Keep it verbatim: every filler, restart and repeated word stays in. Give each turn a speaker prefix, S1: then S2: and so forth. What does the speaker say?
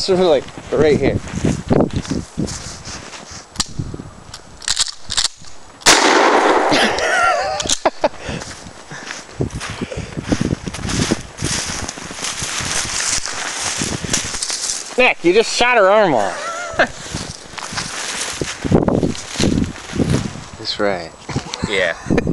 S1: sort of like right here. Nick, you just shot her arm off. That's right.
S2: Yeah.